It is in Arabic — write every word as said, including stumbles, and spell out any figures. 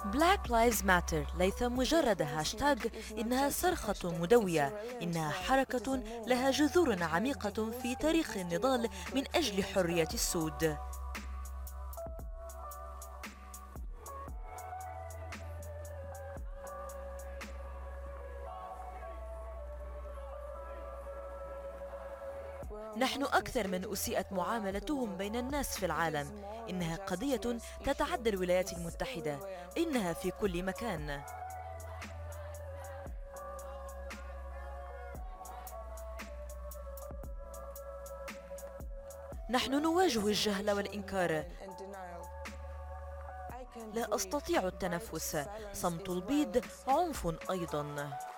Black Lives Matter ليس مجرد هاشتاغ، إنها صرخة مدوية، إنها حركة لها جذور عميقة في تاريخ النضال من أجل حرية السود. نحن أكثر من أسيئت معاملتهم بين الناس في العالم. إنها قضية تتعدى الولايات المتحدة، إنها في كل مكان. نحن نواجه الجهل والإنكار. لا أستطيع التنفس. صمت البيض عنف أيضاً.